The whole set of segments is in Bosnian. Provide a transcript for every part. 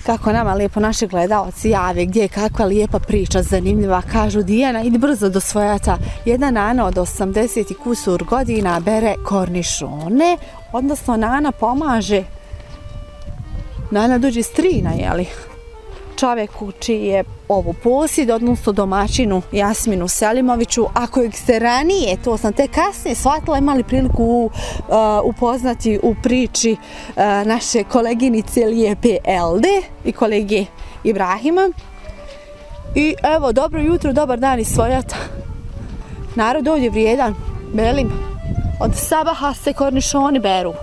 Kako nama lijepo naši gledalci jave gdje je kakva lijepa priča zanimljiva. Kažu Dijana, idi brzo do svojata. Jedna Nana od 80 i kusur godina bere kornišone, odnosno Nana pomaže. Nana dođe strina, jeli? Čovjeku čiji je ovo posjed, odnosno domaćinu Jasminu Selimoviću, a kojeg ste ranije, to sam te kasnije shvatila, imali priliku upoznati u priči naše koleginice Lijepe Elde i kolege Ibrahima. I evo, dobro jutro, dobar dan iz svojata. Narod ovdje vrijedan, velim, od sabaha se kornišoni beru.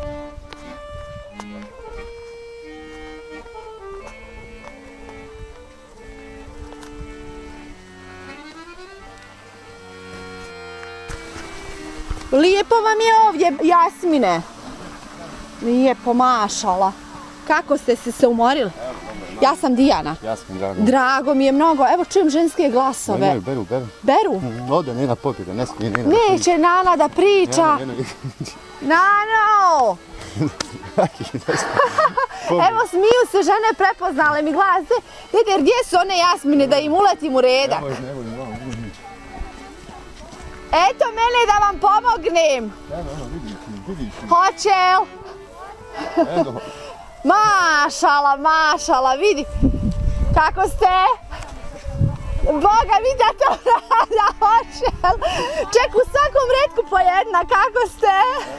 Lijepo vam je ovdje, Jasmine. Lijepo, mašala. Kako ste se umorili? Ja sam Dijana. Drago mi je mnogo. Evo čujem ženske glasove. Beru. Beru? Ode Nena pobjeda, ne smije Nena. Neće Nana da priča. Nano! Evo smiju se žene, prepoznale mi glas. Dede, gdje su one Jasmine da im uletim u redak? Eto mene da vam pomognem. Hoće l? Mašala, vidi. Kako ste? Boga mi da to rada, hoće l? Ček, u svakom redku po jedna, kako ste?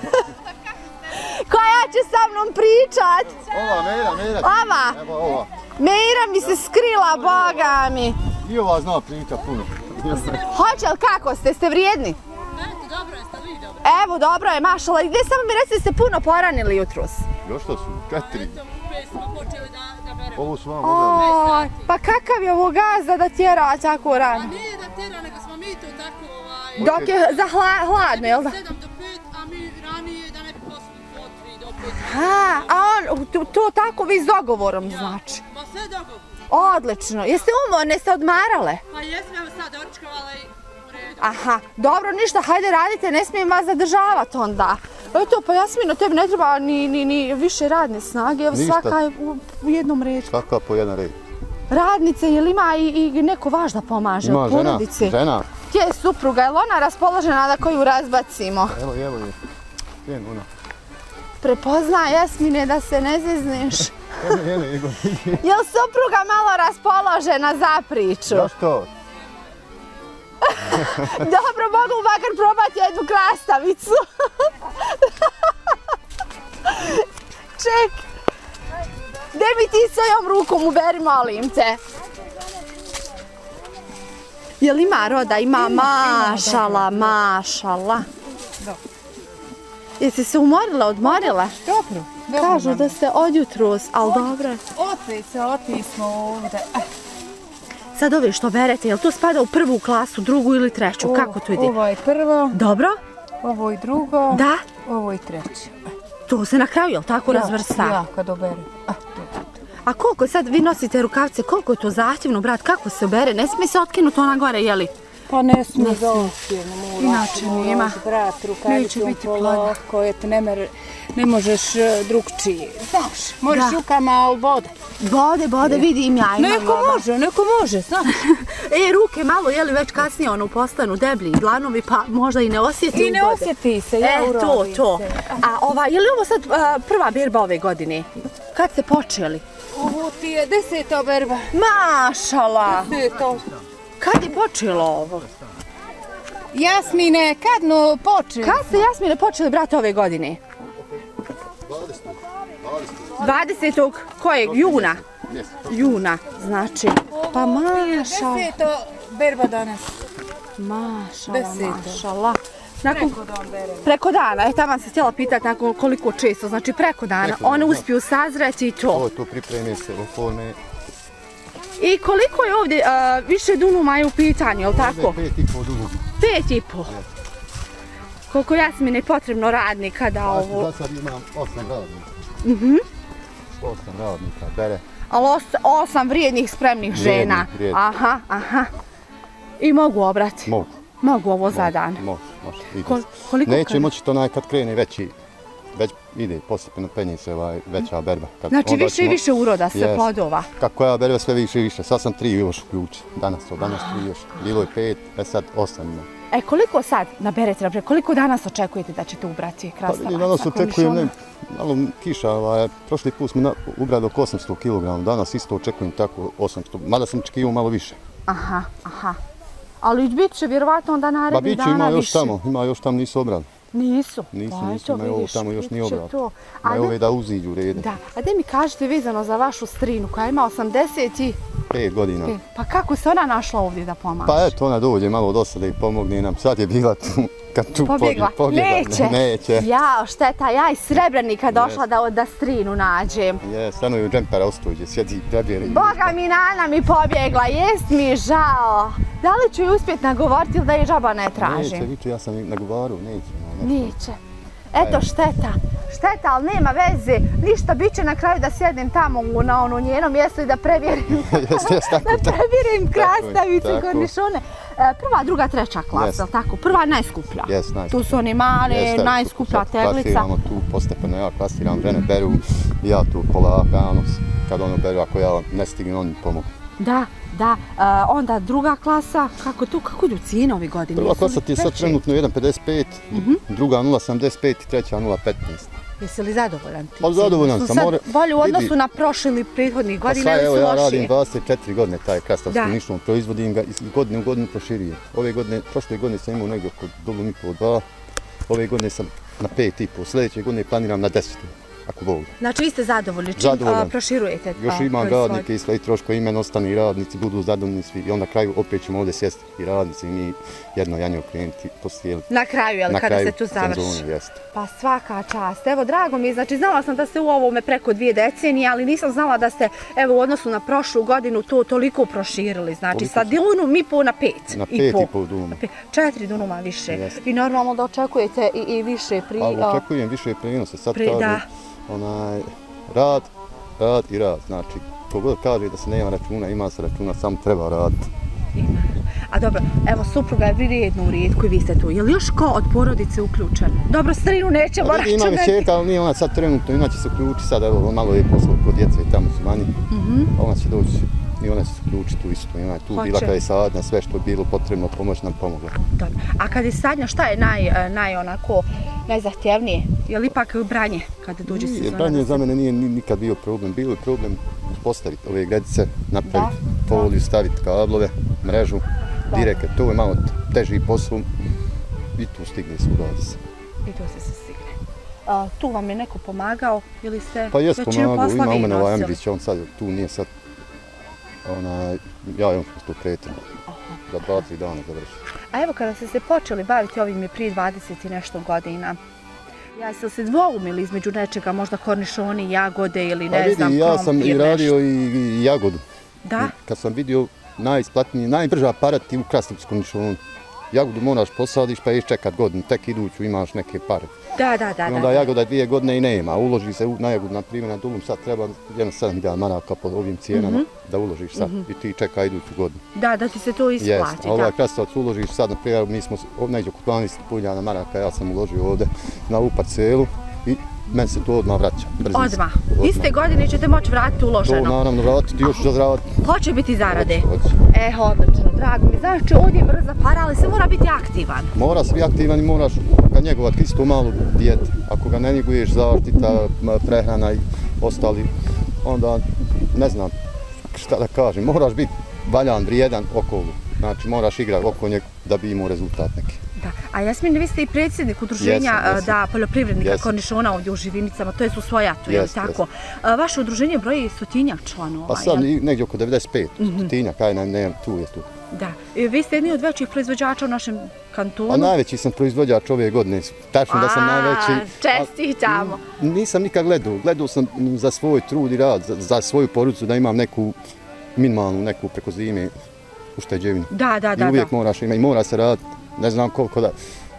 Koja će sa mnom pričat? Ova, Mera. Ova? Evo ova. Mera mi se skrila, Boga mi. I ova zna priča puno. Hoće li kako ste? Ste vrijedni? Dobro, jeste li vi dobro? Evo, dobro je, mašala. Gdje samo mi recite ste puno poranili jutros? Još to su, 4. Eto, u 5 smo počeli da beremo. Ovo su vam obrali. Pa kakav je ovo gazda da tjera tako rano? A nije da tjera, nego smo mi to tako Dok je za hladno, jel da? 7 do 5, a mi ranije da ne bi poslu od 3 do 5. A on, to tako vi s dogovorom znači? Ma sve dogovor. Odlično. Jeste umorne, ste odmarale? Pa jesmo, evo sad doručkovala i u redu. Aha, dobro, ništa, hajde radite, ne smijem vas zadržavati onda. Eto, pa Jasmino, tebi ne treba ni više radne snage, evo svaka je u jednom redu. Svaka po jedan red. Radnice, jel ima i neko vaš da pomaže u porodici? Ima žena. Gdje je supruga, je li ona raspoložena da koju razbacimo? Evo je. Gdje ona? Prepozna Jasmine da se ne zezneš. Je li supruga malo raspoložena za priču? Zašto? Dobro, mogu makar probati jednu krastavicu. Ček. Gdje mi ti svojom rukom uberi, molim te. Je li ima roda? Ima, mašala. Jesi se umorila, odmorila? Dobro. Kažu da ste od jutros, ali dobro. Otli smo ovdje. Sad ove što berete, je li to spada u prvu klasu, drugu ili treću? Kako to ide? Ovo je prvo. Dobro? Ovo je drugo. Da? Ovo je treće. To se na kraju, je li tako razvrsta? Ja, kad oberem. A koliko sad vi nosite rukavce, koliko je to zahtjevno, brat, kako se obere? Ne smije se otkinuti ona gore, je li? Pa ne smije zahtjevno. Inače nema. Brat, rukavicom polako, ne možeš drugčije. Znaš, možeš rukama, ali Bode, vidim ja imam. Neko može, znaš. Ruke malo, je li već kasnije postanu deblji, dlanovi, pa možda i ne osjeti. I ne osjeti se, ja urodim to. A je li ovo sad prva berba ove godine? Kad ste počeli? Ovo ti je 10. berba. Mašala! 10. Kad je počelo ovo? Jasmine, kad počeli? Kad ste Jasmine počeli, brate, ove godine? 20. kojeg? Juna? Juna, znači. Pa mašala. 10. berba danas. Mašala. Preko dana, tamo sam se htjela pitati nakon koliko često, znači preko dana. One uspiju sazreti i to. To pripreme se, oforme. I koliko je ovdje više dunuma je u pitanju, je li tako? 5,5 dunuma. 5,5? Koliko Jasmine je potrebno radnika da ovo... Za sad imam 8 radnika. 8 radnika, bere. Ali 8 vrijednih, spremnih žena. Aha. I mogu obrati? Mogu. Mogu ovo za dan? Može. Koliko Neće moći to kad krene veći već ide, postepeno penje se veća berba. Znači više i više uroda se plodova. Kako ja berba sve više i više, sad sam 3 još uključio, danas 3 još, bilo je 5, sad 8 ima. Koliko sad naberete, naprijed, koliko danas očekujete da ćete ubrati krastavaca? Pa danas očekujem, malo kiša, prošli put smo ubrali oko 800 kg, danas isto očekujem tako 800, mada sam očekivao malo više. Aha. Ali bit će vjerovatno onda narednih dana više. Ima još tamo, nisu obrali. Nisu, imaju ovo tamo još nije obrali. Imaju ove da uziđu rede. Da, a da mi kažete vezano za vašu strinu koja ima 5 godina. Pa kako se ona našla ovdje da pomaže? Pa eto, ona dođe malo do sada i pomogne nam. Sad je bila tu, kad tu pobjegla. Neće. Jao, šteta, ja iz Srebrenika došla da strinu nađem. Stano je u džempera ostođe, sjedi debjeri. Boga mi, Nana mi pobjegla, jest mi žao. Da li ću ju uspjeti nagovoriti ili da je žaba ne tražim? Neće, viče, ja sam i nagovaru, neće. Eto, šteta, ali nema veze, ništa, bit će na kraju da sjednem tamo na ono njeno mjesto i da provjerim krastavice, kornišone. Prva, druga, treća klasa, tako? Prva najskuplja. Tu su oni mali, najskuplja teglica. Klasiramo tu postepeno, ja klasiram, žene beru, ja tu polaka, kad ono beru, ako ja ne stignem, oni pomogu. Da, onda druga klasa, kako idu cijene ove godine? Prva klasa ti je sad trenutno 1,55, druga 0,75 i treća 0,15. Jesi li zadovoljan ti? Pa zadovoljan sam. Sad bolje u odnosu na prošli ili prethodnih godina ili su lošije? Ja radim 24 godine taj krastavski nišnom, proizvodim ga i iz godine u godinu proširujem. Prošle godine sam imao negdje oko dolu i pol 2, ove godine sam na 5,5, sljedeće godine planiram na 10. Ako Bog. Znači vi ste zadovoljni čim proširujete još imam radnike i sve troško imen ostane i radnici budu zadovoljni svi i onda na kraju opet ćemo ovdje sjesti i radnici i mi jedno janjo klijenti poslijeli. Na kraju, kada se tu završi? Pa svaka čast. Evo, drago mi je, znači znala sam da ste u ovome preko 2 decenije, ali nisam znala da ste u odnosu na prošlu godinu to toliko proširili. Znači sa dunum i pol na 5. Na 5,5 dunuma. 4 dunuma više. I normalno da očekujete i više prinosa. Očekujem više prinosa. Sad kažu rad i rad. Znači, kogod kaže da se nema računa, ima se računa, samo treba raditi. A dobro, evo supruga je vrijedna u rijetku i vi ste tu. Je li još ko od porodice uključen? Dobro, strinu nećemo računati. Imam i čerka, ali nije ona sad trenutno, ona će se uključiti sad, evo malo je posao kod djece i tamo su manji. Ona će doći i ona će se uključiti tu isto. Ona je tu bila kada je sadnja, sve što je bilo potrebno pomoć nam pomogla. Dobro, a kad je sadnja, šta je najzahtjevnije? Je li ipak branje kada dođe sezona? Branje za mene nije nikad bio problem. Bilo je problem uspostaviti ove gredice, napraviti foliju, staviti kablove, mrežu, direke. To je malo teži posao i tu stigne se uradi se. I tu se stigne. Tu vam je neko pomagao ili ste pa jes pomagao, ima u mene ovaj Ambrić, on sad tu nije sad, ja imam to kretim, za 2-3 dana završim. A evo kada ste se počeli baviti ovim je prije 20 i nešto godina, jeste se dvoumili između nečega, možda kornišoni, jagode ili ne znam, krompir, ja sam i radio i jagodu. Da? Kad sam vidio najisplatniji, najbrža aparat i u krastavcu kornišonu. Jagodu moraš posadiš pa iščekat godinu, tek iduću imaš neke pare. Da. I onda jagoda 2 godine i nema, uloži se na jagodu, na primjer na dulum, sad treba 7.000 maraka po ovim cijenama da uložiš sad i ti čeka iduću godinu. Da ti se to isplati. A ovaj krastavac uložiš sad, na primjer, mi smo neđe oko 12.000 maraka, ja sam uložio ovdje na ovu parcelu i meni se to odmah vraća. Odmah? Iste godine ćete moći vratiti uloženo? To naravno vratiti, još za zaraditi. Hoće biti zarade? Hoće. Odlično, drago mi. Znači, ovdje je brza para, ali se mora biti aktivan. Mora se biti aktivan i moraš ga njegovati isto malo dijete. Ako ga ne njeguješ, zaštita, prehrana i ostali, onda ne znam šta da kažem. Moraš biti valjan, vrijedan okolo. Znači, moraš igrati oko njeg da bi imao rezultat neki. Da. A Jasmin, vi ste i predsjednik udruženja poljoprivrednika kornišona ovdje u Živinicama, to je u Svojatu, je li tako? Vaše udruženje broji 100-tinjak članova. Pa sad negdje oko 95, 100-tinjak, kaj nam tu je tu. Da. Vi ste jedni od većih proizvođača u našem kantonu. A najveći sam proizvođač ove godine, tačno da sam najveći. Čestitamo. Nisam nikad gledao sam za svoj trud i rad, za svoju porodicu da imam neku minimalnu, neku preko zime ušteđevinu. Da. I uvijek moraš imati i mora se raditi. Ne znam koliko da,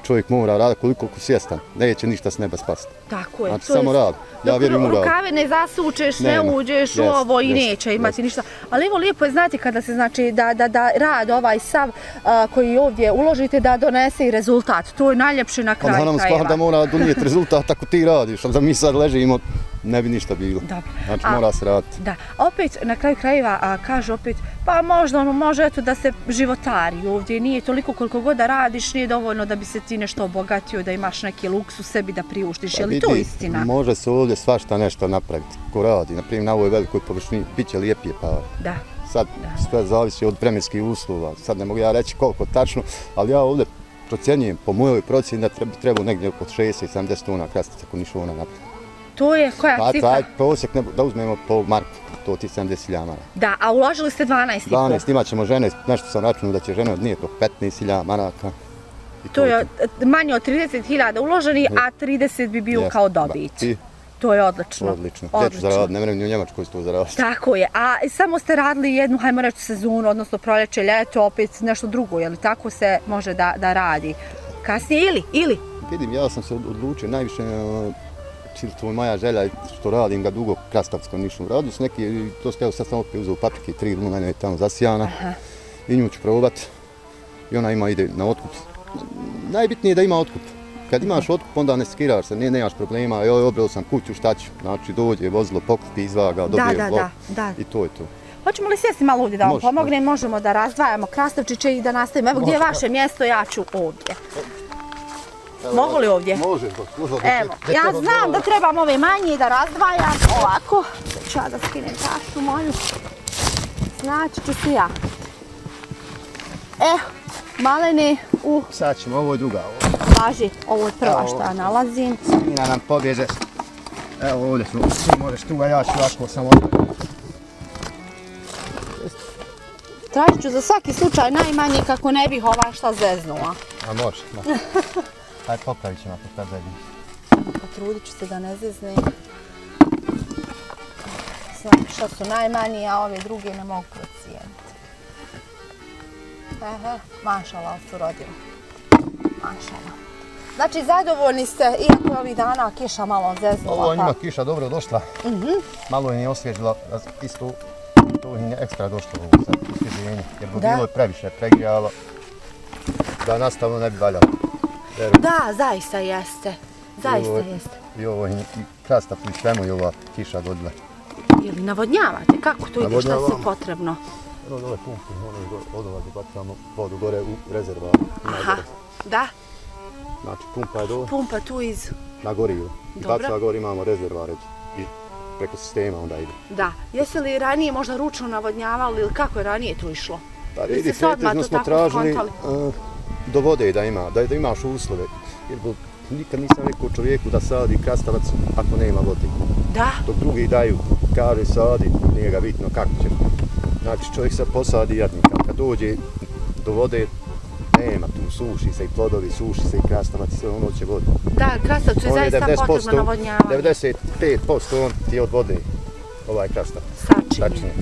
čovjek mora raditi koliko svjestan, neće ništa s neba spasti. Tako je. Znači samo rad, ja vjerujem u rad. Rukave ne zasučeš, ne uđeš u ovo i neće imati ništa. Ali evo lijepo je znati kada se znači da rad ovaj sav koji ovdje uložite da donese i rezultat. To je najljepše na kraju krajeva. Stvar da mora donijeti rezultat ako ti radiš, da mi sad ležimo ne bi ništa bilo. Znači mora se raditi. Da, opet na kraju krajeva kaže opet, pa možda može eto da se životari ovdje, nije toliko koliko god da radiš, nije dovoljno da bi se ti nešto obogatio, da imaš neki luksus sebi da priuštiš, je li to istina? Može se ovdje svašta nešto napraviti, ko radi, na primjer na ovoj velikoj površini, bit će lijepije pa. Da. Sad sve zavisi od vremenskih uslova, sad ne mogu ja reći koliko tačno, ali ja ovdje procjenjujem po mojoj procjeni da treba negdje oko 60-70 tona krastica kornišona napraviti. To je koja cifra? Taj prosjek da uzmemo po marku, to ti 70.000 maraka. Da, a uložili ste 12,5? 12, imat ćemo žene, nešto sam računao da će žene odnijeti oko 15.000 maraka. To je manje od 30.000 uloženi, a 30 bi bio kao dobit. To je odlično. Odlično. Gdje ću zaraditi, ne vrem ni u Njemačkoj to zaraditi. Tako je, a samo ste radili jednu, hajmo reći, sezonu, odnosno proljeće, ljeto, opet nešto drugo, je li tako se može da radi? Kasnije ili? Vidim, ja sam se odlučio najviše, to je moja želja, što radim ga dugo krastavskom nišom. Radio sam neki, to ste sad sam opet uzeo paprike, 3 luna je tamo zasijana i nju ću probati i ona ide na otkup. Najbitnije je da ima otkup. Kad imaš otkup, onda ne skiraš se, nemaš problema, joj, obrao sam kuću, šta ću, znači dođe vozilo, pokripi, izvaga, dobije blok i to je to. Hoćemo li sjesti malo ovdje da vam pomognem, možemo da razdvajamo krastavčiće i da nastavimo. Evo gdje je vaše mjesto, ja ću ovdje. Mogu li ovdje? Može. Evo, ja znam da trebam ove manje da razdvajam, ovako. Ću ja da skinem taštu moju. Znači ću se ja. Malene u... Sad ćemo, ovo je druga. Važi, ovo je prva što ja nalazim. Mina nam pobježe. Evo ovdje smo, ti možeš tu, a ja ću ovako samo ovdje. Tražit ću za svaki slučaj najmanje kako ne bih šta zeznula. A može. Ajde popravit ćemo ako šta zeznim. Potrudit ću se da ne zeznem. Znam šta su najmanji, a ove druge ne mogu procijeniti. Mašala su rodila. Mašala. Znači zadovoljni ste, iako je ovih dana kiša malo zeznula. Ovo njima kiša dobro došla. Malo je nije osvježila, isto to je ekstra došlo ovo sad osvježenje. Jer bilo je previše pregrijalo da nastavno ne bi valjalo. Da, zaista jeste. Zaista jeste. I ovo i krastav i svemu je ova kiša godila. Ili navodnjavate? Kako to ide? Šta se potrebno? Evo dole pumpu, odolazi bacamo vodu gore u rezervoar. Aha, da. Znači pumpa je dole. Pumpa tu iz... Na goriju. I baca gore imamo rezervoar i preko sistema onda ide. Da. Jeste li ranije možda ručno navodnjavali ili kako je ranije tu išlo? Pa vidi, pretežno smo tražili do vode da imaš uslove. Jer nikad nisam rekao čovjeku da sadi krastavac ako nema vode. Da. Dok drugi daju, kaže sadi, nije ga bitno kako će. Znači čovjek sad posadi jadnika, kad dođe do vode, nema tu, suši se i plodovi, suši se i krastavac, sve ono će vodu. Da, krastavcu je zaista potrebno navodnjavanje. 95% on ti je od vode, ovaj krastav. Sačinje.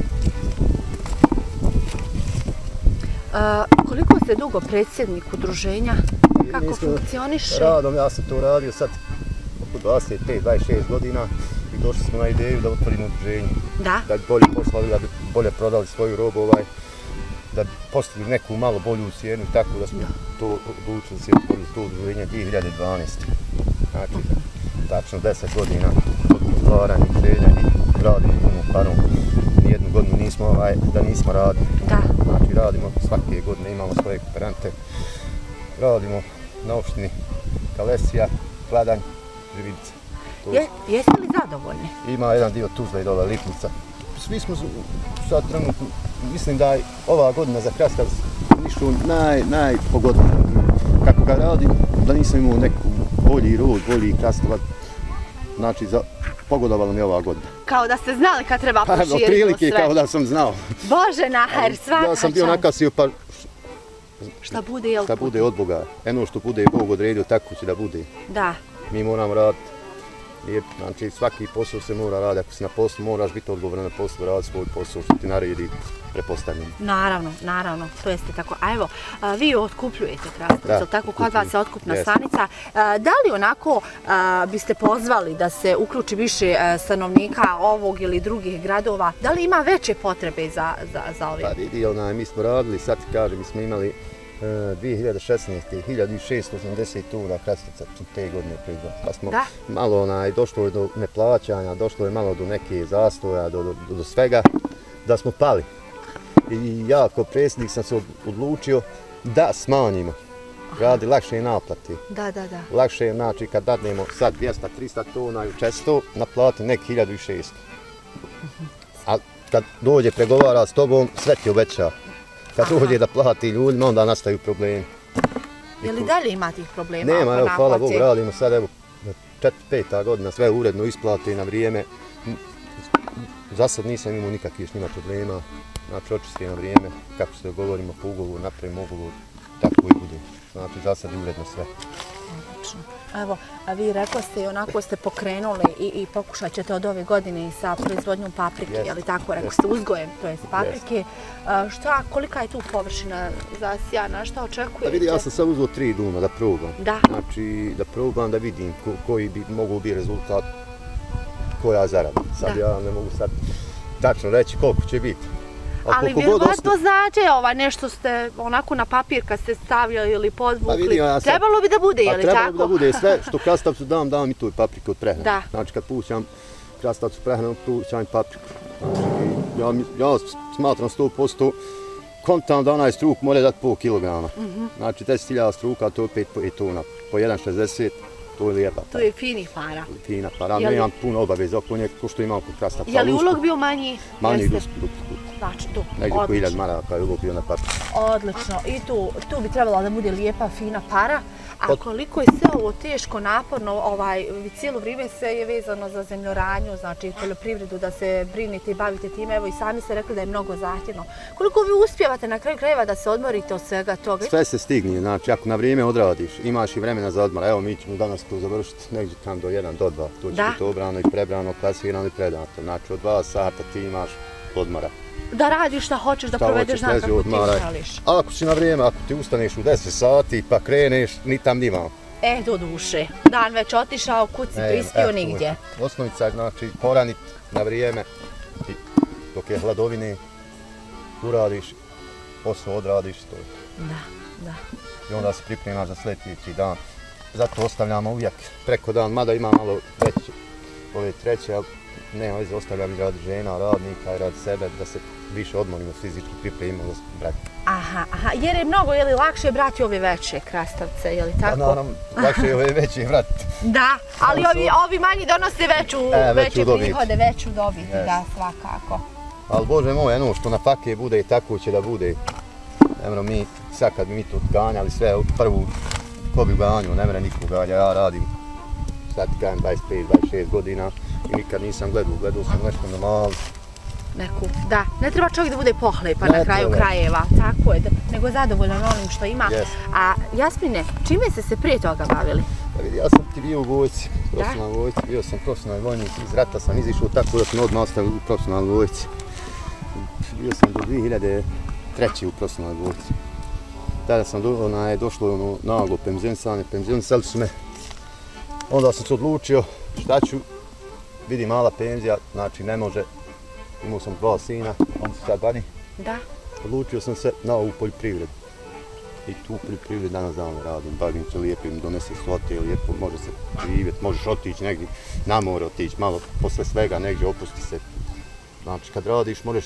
Koliko ste dugo predsjednik udruženja? Kako funkcioniše? Radom, ja sam to radio sad oko 25-26 godina i došli smo na ideju da otvorimo udruženje. Da bi bolje poslali, da bi bolje prodali svoju robu, da bi postigli neku malo bolju cijenu i tako da smo to odlučili se otvorili to udruženje 2012. Znači, tačno 10 godina od otvaranja udruženja i radimo punom parom. Nijednu godinu da nismo radili. Znači, radimo svake godine, imamo svoje kooperante. Radimo na opštini Kalesija, Kladanj, Živica. Jeste li zadovoljni? Ima jedan dio Tuzla i dole Lipnica. Svi smo sad trenutno, mislim da je ova godina za krastav nišu najpogodniji. Kako ga radim, da nisam imao neku bolji rod, bolji krastavac. Znači, pogodovalo mi ova godina. Kao da ste znali kad treba proširiti sve. Otprilike kao da sam znao. Bože naher, svaka čast. Ja sam bio nakasio pa... Šta bude, jel' Šta bude od Boga. Eno što bude Bog odredio, tako će da bude. Da. Mi moramo raditi. Znači svaki posao se mora raditi, ako si na poslu moraš biti odgovoran na poslu, raditi svoj posao što ti naredi prepostavljeno. Naravno, to jeste tako. A evo, vi otkupljujete krastavce, tako kod vas je otkupna stanica. Da li onako biste pozvali da se uključi više stanovnika ovog ili drugih gradova? Da li ima veće potrebe za ovim? Pa vidi, mi smo radili, sad ti kažem, mi smo imali 2016. 1680 tura krastavca te godine proizvodili. Pa smo malo došlo je do neplaćanja, došlo je malo do neke zastoja, do svega, da smo pali. I ja kao predsjednik sam se odlučio da smanjimo. Radi lakše naplati. Da. Lakše je, znači, kad dadnemo sad 200-300 tona i 400, naplati nek 1600. A kad dođe pregovara s tobom, sve ti obeća. Kad dođe da plati ljudima, onda nastaju problemi. Je li dalje ima tih problema? Nema, evo, hvala Bogu, radimo sad, evo, 4-5 godina, sve uredno isplati na vrijeme. Za sad nisam imao nikakvih s njima problema. Znači, očisti na vrijeme, kako se dogovorimo po ugovoru, napravimo ugovor, tako i bude. Znači, za sad je uredno sve. Odlično. Evo, a vi rekli ste i onako ste pokrenuli i pokušat ćete od ove godine i sa proizvodnjom paprike, je li tako? Rekli ste uzgojem, to jest paprike. Kolika je tu površina zasijana, šta očekujete? Pa vidi, ja sam sad uzeo 3 duna da probam. Da. Znači, da probam da vidim koji bi mogao biti rezultat, koja zarada. Sad ja ne mogu sad tačno reći koliko će biti. Ali vjerovatno znate, nešto ste onako na papir kad ste stavljali ili podvukli, trebalo bi da bude, je li tako? Trebalo bi da bude, sve što krastavcu dam i tu papriku od prehrane. Znači kad pućam krastavcu prehranu, pućam i papriku. Ja smatram 100%, kontam da onaj struk mora dati pol kilograma. Znači 10.000 struka, to je 5 tona, po 1,60, to je lijepa para. To je finih para. Fina para, nemam puno obaveza oko nje, ko što imam kod krastavca. Je li ulog bio manji? Manji duplo. Znači tu, negdje oko 1000 maraka je ulog bio na papriku. Odlično, i tu bi trebala da bude lijepa, fina para. A koliko je sve ovo teško, naporno, cijelo vrijeme sve je vezano za zemljoranje, znači poljoprivredu, da se brinete i bavite time, evo i sami ste rekli da je mnogo zahtjevno. Koliko vi uspijevate na kraju krajeva da se odmorite od svega toga? Sve se stigne, znači ako na vrijeme odradiš, imaš i vremena za odmor. Evo mi ćemo danas to završiti negdje tam do 1 do 2, to će biti obrano i prebrano, klasirano i predato. Znači od 2 sata ti imaš odmora. Da radiš šta hoćeš, da provedeš dan kako ti želiš. Ako si na vrijeme, ako ti ustaneš u 10 sati pa kreneš, ni tam ni vam. Do duše. Dan već otišao, kud si prispio nigdje. Osnovica je znači poranit na vrijeme i dok je hladovine uradiš, posao odradiš. Da. I onda se pripremaš za sljedeći dan. Zato ostavljamo uvijek preko dan, mada ima malo veće, ove treće, ali nema veze, ostavljam i radi žena, radnika i radi sebe, da se više odmorimo, fizički pripremimo za brati. Aha, jer je mnogo, je li lakše brati ove veće krastavce, je li tako? Pa naravno, lakše je ove veće brati. Da, ali ovi manji donose veće prihode, veću dobiti, da, svakako. Ali Bože moj, ono što na fake bude i tako će da bude. Nemojmo mi, sad kad bi mi tu ganjali sve, prvu, ko bi ganju, ne mre niko ganja, ja radim, sad ti ganjam 25-26 godina. I nikad nisam gledao sam nešto normalno. Da, ne treba čovjek da bude pohlepa na kraju krajeva, tako je, nego zadovoljan onim što ima. A Jasmine, čime ste se prije toga bavili? Ja sam ti bio u vojsci, profesionalnoj vojsci, bio sam profesionalni vojnik, iz rata sam izišao tako da sam odmah ostao u profesionalnoj vojsci. Bio sam do 2003. u profesionalnoj vojsci. Tada sam došlo naglo penzionisali su me. Onda sam se odlučio šta ću. Vidi, mala penzija, znači ne može, imao sam 2 sina, oni su sad vani. Da. Odlučio sam se na ovu poljoprivredu. I tu poljoprivredu danas dan radim, bavim se lijepim, donese svote, lijepo, može se živjeti, možeš otići negdje na more, otići malo, posle svega negdje opusti se. Znači kad radiš, možeš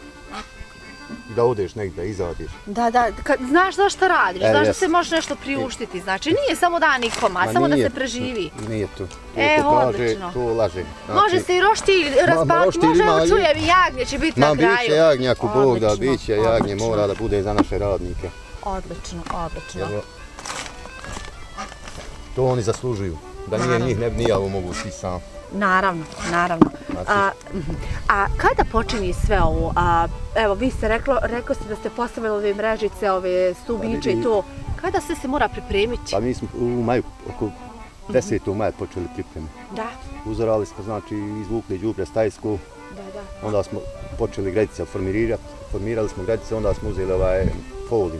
da odeš negdje, da izađeš. Da, znaš zašto radiš, znaš da se možeš nešto priuštiti, znači nije samo da nikom, a samo da se preživi. Nije to. Odlično. To laže. Može se i roštilj razbati, može evo čujem i jagnje će biti na kraju. Bit će jagnje ako Bog da, bit će jagnje, mora da bude za naše radnike. Odlično. To oni zaslužuju, da nije njih ne bi ni ja ovo mogu svi sam. Naravno. A kada počinje sve ovo? Evo, vi ste rekli ste da ste postavili ove mrežice, ove stubiće i to. Kada sve se mora pripremiti? Pa mi smo u maju, oko 10. maja počeli pripreme. Da. Uzorali smo, znači, izvukli đubre stajsko, onda smo počeli gredice formirali smo gredice, onda smo uzeli foliju.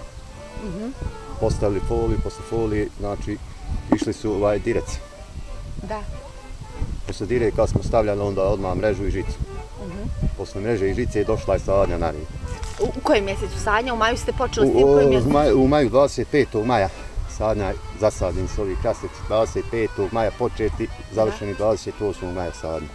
Postavili foliju, posle folije, znači, išli su direci. Da. Posle dire, kad smo stavljali, onda odmah mrežu i žicu. Posle mreže i žice je došla je sadnja na rijed. U kojem mjesecu sadnja? U maju ste počeli s tim kojim mjesecu? U maju 25. maja. Sadnja zasadni su ovi krasteci. 25. maja početi, završeni 28. maja sadnja.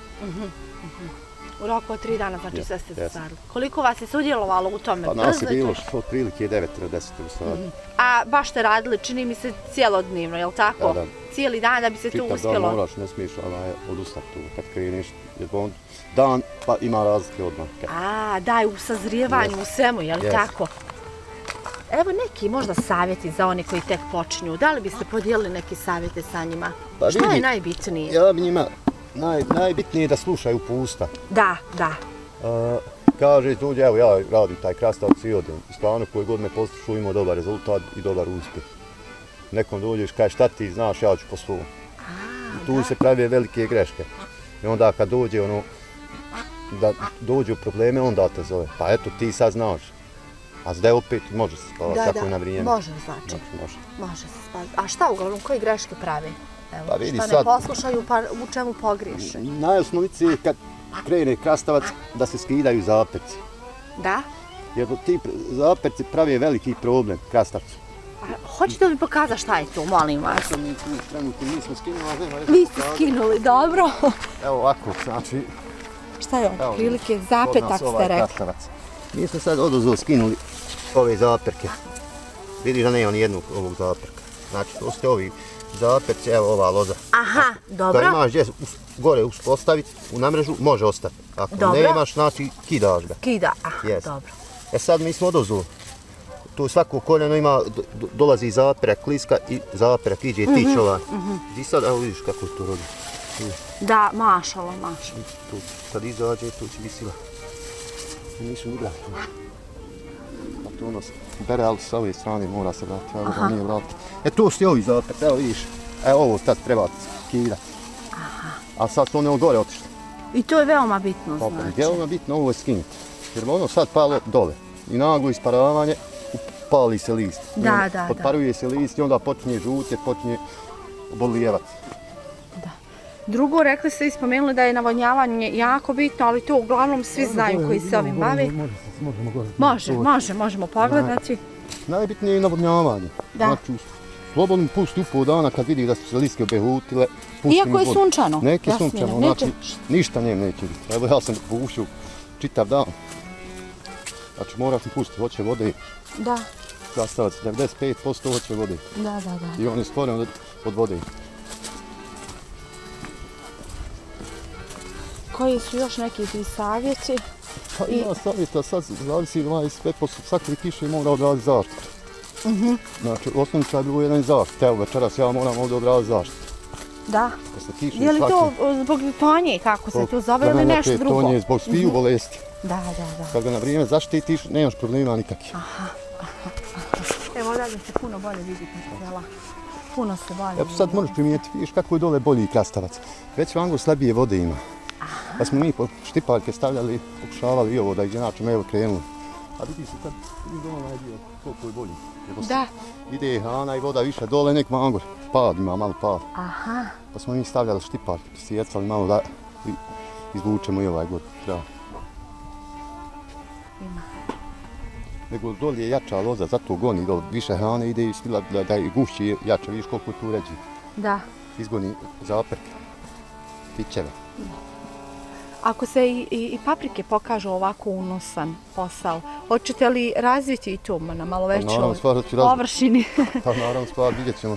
U roku od 3 dana, znači sve ste zasadili. Koliko vas je sudjelovalo u tome? Pa nas je bilo otprilike 9 do 10 sadnja. A baš ste radili, čini mi se, cijelodnevno, je li tako? Da. Cijeli dan da bi se tu uspjelo? Čitav dan moraš, ne smiješ odustati tu kad kreneš. Dan pa ima razlike odmah. Da, i u sazrijevanju, u svemu, je li tako? Evo neki možda savjeti za one koji tek počinju. Da li biste podijelili neke savjete sa njima? Šta je najbitnije? Ja bi njima najbitnije je da slušaju pusta. Da. Kaže tuđe, evo ja radim taj krastavac i odem. Stvarno koji god me poslušao imao dobar rezultat i dobar uspjeh. Nekom dođeš, kaže šta ti znaš, ja ću po svom. Tu se prave velike greške. I onda kad dođe da dođu probleme, onda te zove. Pa eto, ti sad znaš. A zdaj opet može se spavati, kako je na vrijeme. Može znači. Može se spavati. A šta uglavnom, koji greške pravi? Pa vidi šta ne poslušaju, pa u čemu pogriješe? Najosnovnici je kad krene krastavac da se skidaju zaperci. Da? Jer ti zaperci pravi veliki problem krastavcu. Hoćete li mi pokazati šta je to, molim vas? Mi smo skinuli, Vi ste skinuli, dobro. Evo ovako, znači... Šta je on, prilike, zapetak ste rekli? Mi smo sad odozvo skinuli ove zaperke. Vidiš da nema ni jednog ovog zaperka. Znači, to ste ovi zaperci, evo ova loza. Aha, dobro. Kad imaš gdje gore uspostaviti u namrežu, može ostati. Ako nemaš, znači kidaš ga. Dobro. Sad mi smo odozvo. Tu svako koljeno ima, dolazi zaperak, kliska i zaperak iđe tić ovaj. I sad, evo vidiš kako to rodi. Da, mašalo. Tu kad izađe, tu će biti sila. Nisu ni gledali. Pa to ono bere, ali s ove strane mora se vratiti, evo ga nije vratiti. Tu su ovi zapet, evo vidiš. Ovo sad treba skidati. A sad su one gore otišli. I to je veoma bitno, znači? Veoma bitno ovo je skinuti. Jer ono sad palo dole. I naglo isparavanje, upali se list. Da. Potparuje se list i onda počinje žutje, počinje obolijevati. Drugo, rekli ste i spomenuli da je navodnjavanje jako bitno, ali to uglavnom svi znaju koji se ovim bavi. Možemo pogledati. Najbitnije je navodnjavanje. Znači, slobodno pusti u pol dana kad vidi da su se listke obehutile. Iako je sunčano. Neke sunčano, znači ništa njem neće biti. Evo ja sam pogušio čitav dan. Znači moraš mi pustiti hoće vode. Da. Krastavac 95% hoće vode. Da. I on je stvoren od vode. Koji su još neki ti savjeti? Pa ima savjeta, sad zavisi sve posle svake kiše mora odraditi zaštitu. Znači, osnovnica je bilo jedan zaštit. Evo večeras ja moram ovdje odraditi zaštitu. Da. Je li to zbog tonje, kako se to zove, ili nešto drugo? Tonje, zbog sviju bolesti. Da. Kad ga na vrijeme zaštitiš, nemaš problema nikakvih. Evo ovdje se puno bolje vidi materijala. Puno se bolje vidi. Evo sad možeš primijetiti, vidiš kako je dole bolji krastavac. Već vango slabije vode ima. Pa smo mi po štipaljke stavljali, pokušavali i ovo da izjednačimo, evo krenuli. A vidi se kad dole je bio koliko je bolji. Da. Ide hrana i voda više dole, nek mangor. Pad ima, malo pad. Pa smo mi stavljali štipaljke, sjecali malo da izvučemo i ovaj god. Nego dolje je jača loza, zato goni dole više hrane ide i stila da je gušći jače, vidiš koliko tu ređi. Da. Izgoni zaperke, tičeve. Ako se i paprike pokažu ovako unosan posao, hoćete li razviti i to na malo većoj površini? Pa naravno stvar, vidjet ćemo.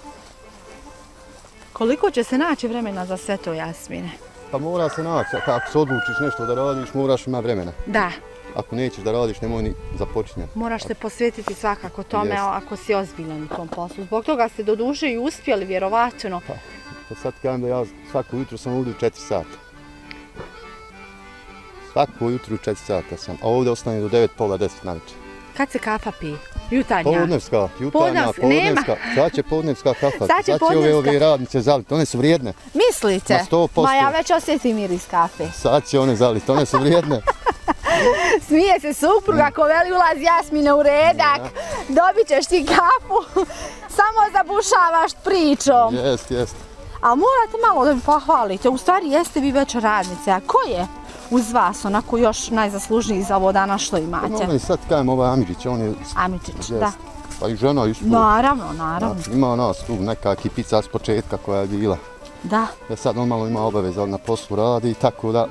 Koliko će se naći vremena za sve to, Jasmine? Pa mora se naći, ako se odlučiš nešto da radiš, moraš imati vremena. Da. Ako nećeš da radiš, nemoj ni započinjati. Moraš se posvetiti svakako tome ako si ozbiljan u tom poslu. Zbog toga ste do duše i uspjeli, vjerovatno. Pa sad kažem da ja svako jutro sam ovdje u 4 sata. Svako jutro u 4 sata sam, a ovdje ostanem do 9, pola 10 na večer. Kad se kafa pije? Jutarnja? Podnevska, podnevska. Sad će podnevska kafa. Sad će ove radnice zaliti, one su vrijedne. Mislite? Na 100%. Ma ja već osjetim miris kafe. Sad će one zaliti, one su vrijedne. Smije se supruga, ko veli ulazi Jasmina u redak, dobit ćeš ti kafu, samo zabušavaš pričom. Jest. Ali morate malo da mi pohvalite, u stvari jeste vi već radnice, a ko je uz vas onako još najzaslužniji za ovo danas što imate? No, sad kajem ovaj Amidžić, on je... Amidžić, da. Pa i žena isto. Naravno. Znači, ima nas tu neka ekipica s početka koja je bila. Da. Ja sad normalno ima obaveza na poslu radi, tako da...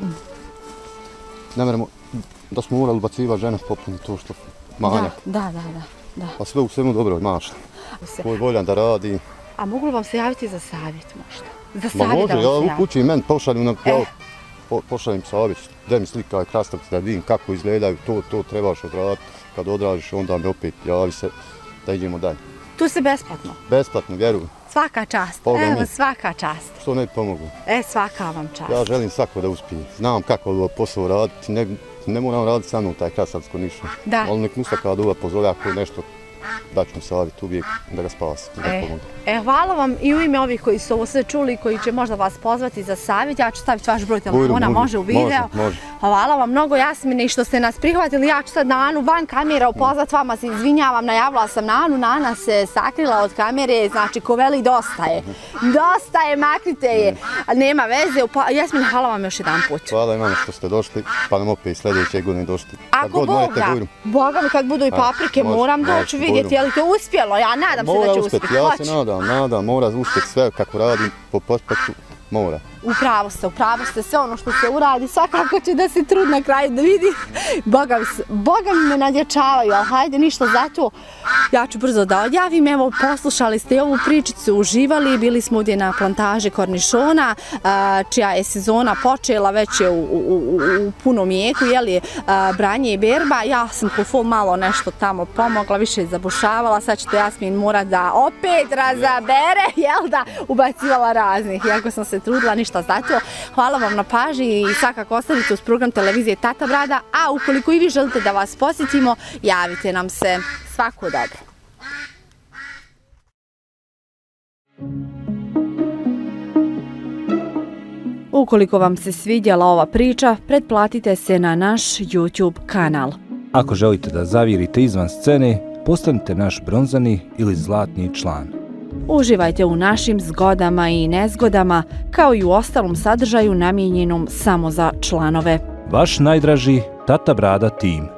Ne meremo da smo morali ubacivati žene popuni to što manjak. Da. A sve u svemu dobro, imaš. Ko je voljan da radi. A mogu li vam se javiti za savjet možda? Za Ma savjet može, da ja vam se u javim. kući meni pošalju pošaljem savjet, daj mi slika i krastavci da vidim kako izgledaju, to trebaš odraditi. Kad odradiš onda mi opet javi se da idemo dalje. Tu se besplatno? Besplatno, vjerujem. Svaka čast, evo svaka čast. Što ne bi pomoglo? Svaka vam čast. Ja želim svako da uspije. Znam kako ovo posao raditi, ne moram raditi sa mnom taj krastavsko ništa. Da. Ali nek musta kada ova pozove ako nešto daću mi savjet uvijek da ga spasi, da pomogu. Hvala vam i u ime ovih koji su ovo sve čuli i koji će možda vas pozvati za savjet. Ja ću staviti vaš broj telefona, može u video. Može. Hvala vam mnogo Jasmine i što ste nas prihvatili. Ja ću sad na Anu van kamera upozvati, vama se izvinjavam, najavila sam na Anu, Ana se sakrila od kamere, znači ko veli dosta je. Dosta je, maknite je. Nema veze. Jasmine, hvala vam još jedan put. Hvala i vama što ste došli, pa nam opet sljedeće godine došli. Ako Boga mi kad budu i paprike, moram doći vidjeti je li to uspjelo. Ja nadam se da će uspjeti. Ja se nadam, mora uspjeti sve kako radim po prospektu, mora. Upravo ste, sve ono što se uradi, svakako će da se trud na kraju da vidi. Boga mi me nadjačavaju, ali hajde ništa za to. Ja ću brzo da odjavim, evo poslušali ste ovu pričicu, uživali, bili smo ovdje na plantaži kornišona, čija je sezona počela, već je u punom jeku, jeli, branje i berba. Ja sam kofol malo nešto tamo pomogla, više zabušavala, sad ćete Jasmin morat da opet razabere, jel da, ubacivala raznih, iako sam se trudila, ništa za to. Hvala vam na pažnji i svakako ostavite uz program televizije Tata Brada, a ukoliko i vi želite da vas posjetimo, javite nam se. Svako dobro. Ukoliko vam se svidjela ova priča, pretplatite se na naš YouTube kanal. Ako želite da zavirite izvan scene, postanite naš bronzani ili zlatni član. Uživajte u našim zgodama i nezgodama, kao i u ostalom sadržaju namijenjenom samo za članove. Vaš najdraži Tata Brada tim.